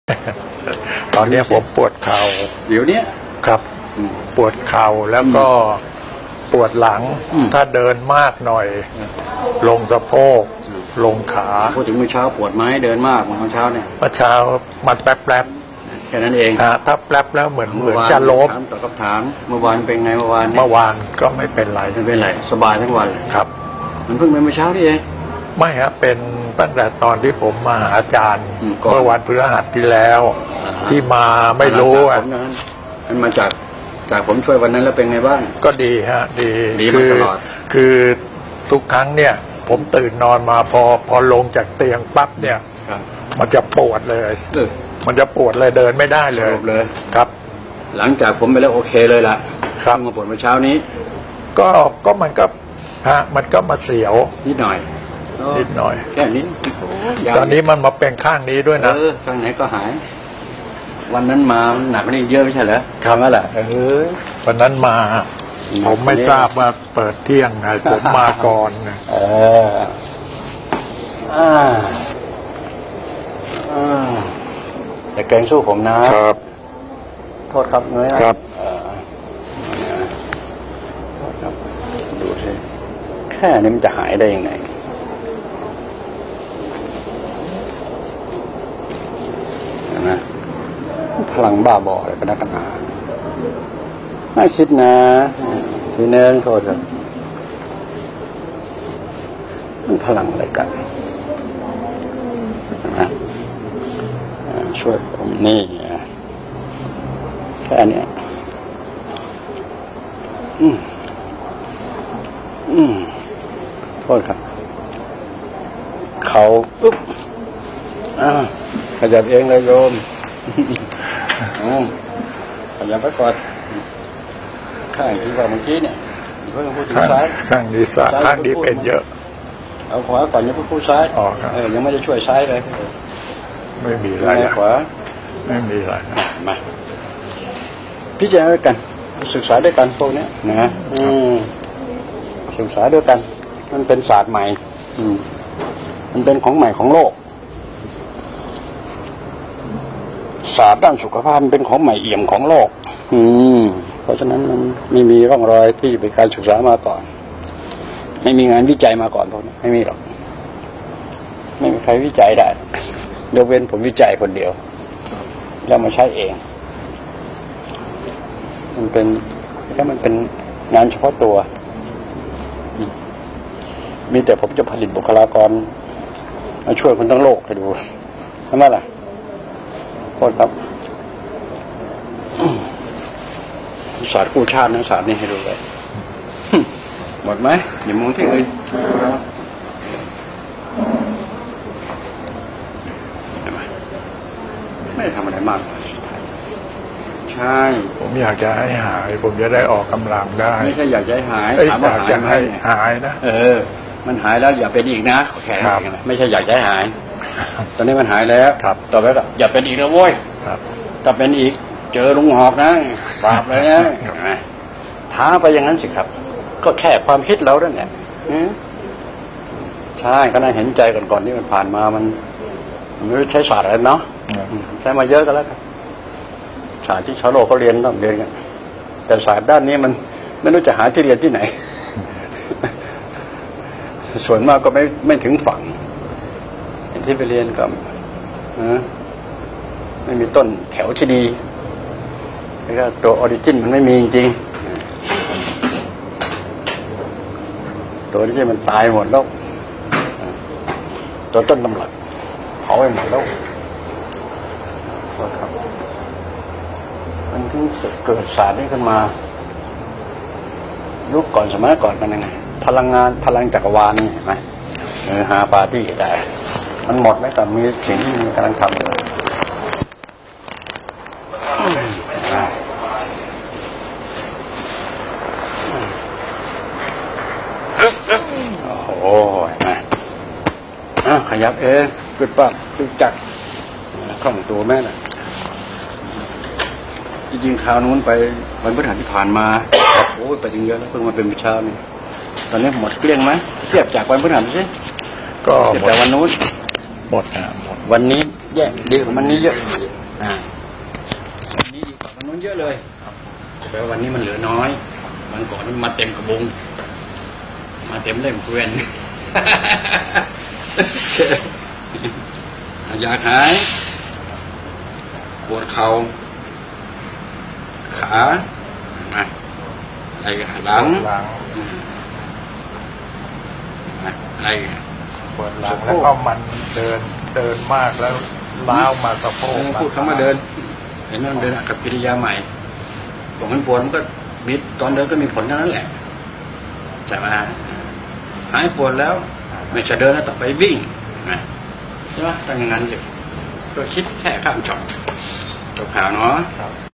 ตอนนี้ผมปวดเข่าเดี๋ยวนี้ครับปวดเข่าแล้วก็ปวดหลังถ้าเดินมากหน่อยลงสะโพกลงขาพูดถึงเมื่อเช้าปวดไหมเดินมากเมื่อเช้าเนี่ยเมื่อเช้ามันแป๊บแค่นั้นเองถ้าแป๊บแล้วเหมือนจะล้มตอบคำถามเมื่อวานเป็นไงเมื่อวานก็ไม่เป็นไรสบายทั้งวันครับมันเพิ่งเป็นเมื่อเช้านี่เองไม่ฮะเป็นตั้งแต่ตอนที่ผมมาหาอาจารย์เมื่อวันพฤหัสที่แล้วที่มาไม่รู้มันมาจากผมช่วยวันนั้นแล้วเป็นไงบ้างก็ดีฮะดีมาตลอดคือทุกครั้งเนี่ยผมตื่นนอนมาพอลงจากเตียงปั๊บเนี่ยมันจะปวดเลยมันจะปวดเลยเดินไม่ได้เลยครับหลังจากผมไปแล้วโอเคเลยล่ะครับมาปวดเมื่อเช้านี้ก็มันก็มาเสียวนิดหน่อยแค่นี้ตอนนี้มันมาเป็นข้างนี้ด้วยนะข้างไหนก็หายวันนั้นมาหนักกว่านี้เยอะไม่ใช่เหรอทำแล้วแหละวันนั้นมาผมไม่ทราบว่าเปิดเที่ยงไงผมมาก่อนแต่เกรงสู้ผมนะครับโทษครับเงยครับดูสิแค่นี้มันจะหายได้ยังไงนะพลังบ้าบออะไรกันนักกันหนาน่าคิดนะทีนึงโทษครับมันพลังอะไรกันนะช่วยผมนี่แค่นี้โทษครับเขาปุ๊บขยับเองเลยโยมขยับไปก่อนข้างที่ว่าเมื่อกี้เนี่ยเพิ่งพูดถึงซ้ายข้างนี้ซ้ายข้างนี้เป็นเยอะเอาขวาก่อนยังพูดซ้ายยังไม่ได้ช่วยซ้ายเลยไม่มีอะไรขวาไม่มีอะไรมาพิจารณาด้วยกันศึกษาด้วยกันพวกนี้นะศึกษาด้วยกันมันเป็นศาสตร์ใหม่มันเป็นของใหม่ของโลกศาสตร์ด้านสุขภาพเป็นของใหม่เอี่ยมของโลกเพราะฉะนั้นมันไม่มีร่องรอยที่เป็นการศึกษามาก่อนไม่มีงานวิจัยมาก่อนพวกนี้ไม่มีหรอกไม่มีใครวิจัยได้ยกเว้นผมวิจัยคนเดียวแล้วมาใช้เองมันเป็นงานเฉพาะตัวมีแต่ผมจะผลิตบุคลากรมาช่วยคนทั้งโลกให้ดูทำไมล่ะโทษครับศาสตร์กู้ชาตินะศาสตร์นี้ให้ดูเลยหมดไหมอย่ามองที่อื่นไม่ทำอะไรมากใช่ผมอยากจะให้หายผมจะได้ออกกำลังได้ไม่ใช่อยากจะให้หายอยากจะให้หายนะมันหายแล้วอย่าเป็นอีกนะแค่นั้นไม่ใช่อยากจะให้หายตอนนี้มันหายแล้วต่อไปก็อย่าเป็นอีกนะโว้ยถ้าเป็นอีกเจอลุงหอกนะปราบเลยนะท้าไปอย่างนั้นสิครับก็แค่ความคิดเราด้วยเนี่ยใช่ก็น่าเห็นใจก่อนที่มันผ่านมามันไม่ใช้ศาสตร์อะไรเนาะใช้มาเยอะกันแล้วศาสตร์ที่ชาวโลกเขาเรียนต้องเรียนกันแต่ศาสตร์ด้านนี้มันไม่รู้จะหาที่เรียนที่ไหนส่วนมากก็ไม่ถึงฝั่งที่ไปเรียนก็ไม่มีต้นแถวที่ดีแล้วก็ตัวออริจินมันไม่มีจริงๆตัวที่มันตายหมดแล้วตัวต้นตำรับเผาไปหมดแล้วครับมันเพิ่งเกิดศาสตร์นี้ขึ้นมายุคก่อนสมัยก่อนเป็นยังไงพลังจักรวาลนี่เห็นไหมหาปาร์ตี้ได้มันหมดไหมแต่มีสิ่งที่มันกำลังทำอยู่โอ้ยขยับเองกึดปั๊บกึดจักคล่องตัวแม่น่ะจริงๆคราวนู้นไปวันพฤหัสที่ผ่านมาโอ้ยไปจริงเยอะแล้วเพิ่งมาเป็นวิชานี่ตอนนี้หมดเกลี้ยงไหมเทียบจากวันพฤหัสสิก็แต่วันนู้นหมดนะวันนี้แย่ดีกว่ามันนี้เยอะวันนี้ดีกว่าวันนู้นเยอะเลยแปลว่าวันนี้มันเหลือน้อยวันก่อนมันมาเต็มกระบุงมาเต็มเล่มเกวียน อยากหายปวดเข่าขาอะไรหลังอะไรปวดหลังแล้วก็มันเดินมากแล้วล้าวมาสะโพกพูดคำว่าเดินเห็นมันเดินกับกิริยาใหม่ผมมันปวดมันก็มีตอนเดินก็มีผลเท่านั้นแหละใช่ไหมหายปวดแล้วไม่จะเดินแล้วต่อไปวิ่งนะใช่ไหมต้องอย่างนั้นสิก็คิดแค่ข้ามช็อตจบข่าวเนาะ